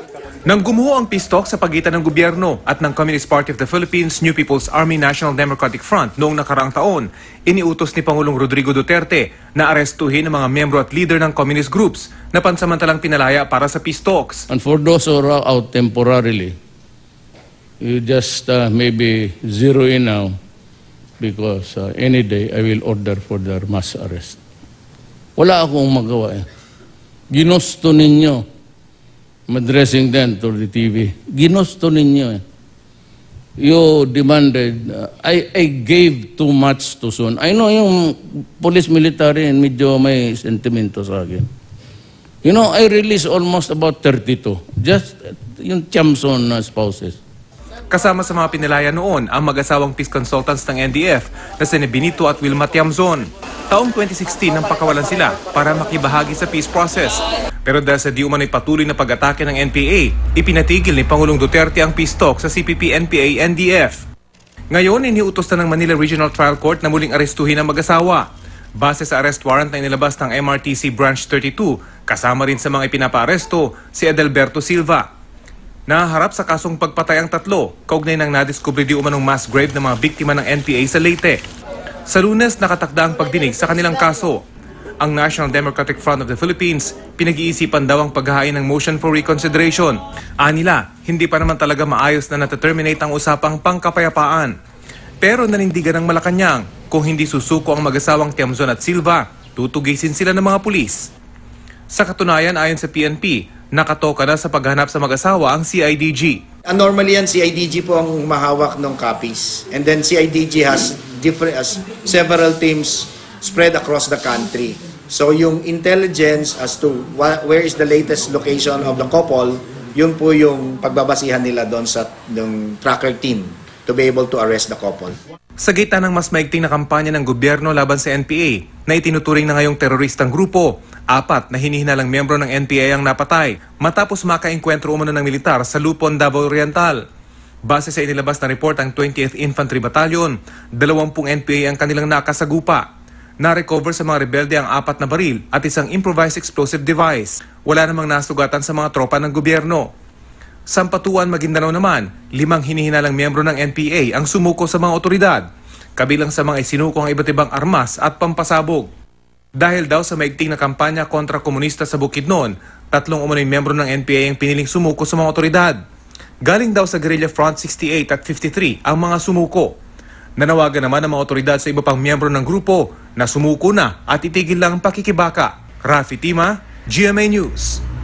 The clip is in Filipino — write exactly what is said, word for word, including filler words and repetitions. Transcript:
Nang gumuho ang peace talk sa pagitan ng gobyerno at ng Communist Party of the Philippines, New People's Army National Democratic Front noong nakaraang taon, iniutos ni Pangulong Rodrigo Duterte na arestuhin ang mga miyembro at leader ng communist groups na pansamantalang pinalaya para sa peace talks. And for those who are out temporarily, you just uh, maybe zero in now because uh, any day I will order for their mass arrest. Wala akong magawa eh. Ginusto ninyo. I'm addressing them to the T V. Ginusto ninyo eh. You demanded, uh, I, I gave too much too soon. I know yung police military medyo may sentimento sa akin. You know, I released almost about thirty-two. Just uh, yung Chamson uh, spouses. Kasama sa mga pinalaya noon ang mag-asawang peace consultants ng N D F na sina Benito at Wilma Tiamzon. Taong twenty sixteen nang pakawalan sila para makibahagi sa peace process. Pero dahil sa di umano'y patuloy na pag-atake ng N P A, ipinatigil ni Pangulong Duterte ang peace talk sa C P P, N P A, N D F. Ngayon, iniutos na ng Manila Regional Trial Court na muling arestuhin ang mag-asawa. Base sa arrest warrant na inilabas ng M R T C Branch thirty-two, kasama rin sa mga ipinapaaresto si Adelberto Silva. Nahaharap sa kasong pagpatay ang tatlo, kaugnay ng nadiskubre di umanong mass grave ng mga biktima ng N P A sa Leyte. Sa Lunes, nakatakda ang pagdinig sa kanilang kaso. Ang National Democratic Front of the Philippines, pinag-iisipan daw ang paghahain ng motion for reconsideration. Anila, hindi pa naman talaga maayos na nata-terminate ang usapang pangkapayapaan. Pero nanindigan ng Malacanang, kung hindi susuko ang mag-asawang Tiamzon at Silva, tutugisin sila ng mga pulis. Sa katunayan, ayon sa P N P, nakatoka na sa paghanap sa mag-asawa ang C I D G. Uh, normally yan, C I D G po ang mahawak ng copies. And then C I D G has different, has several teams spread across the country. So yung intelligence as to what, where is the latest location of the couple, yun po yung pagbabasihan nila doon sa yung tracker team to be able to arrest the couple. Sa gitna ng mas maigting na kampanya ng gobyerno laban sa N P A na itinuturing na ngayong teroristang grupo, apat na hinihinalang miyembro ng N P A ang napatay matapos makaengkwentro umano ng militar sa Lupon, Davao Oriental. Base sa inilabas na report ng twentieth Infantry Battalion, dalawampung N P A ang kanilang nakasagupa. Na-recover sa mga rebelde ang apat na baril at isang improvised explosive device. Wala namang nasugatan sa mga tropa ng gobyerno. Sampatuan, Maguindanao naman, limang hinihinalang miyembro ng N P A ang sumuko sa mga otoridad, kabilang sa mga isinuko ang iba't ibang armas at pampasabog. Dahil daw sa maigting na kampanya kontra komunista sa Bukidnon, tatlong umano'y miyembro ng N P A ang piniling sumuko sa mga otoridad. Galing daw sa Guerrilla Front sixty-eight at fifty-three ang mga sumuko. Nanawagan naman ang mga otoridad sa iba pang miyembro ng grupo na sumuko na at itigil lang ang pakikibaka. Rafi Tima, G M A News.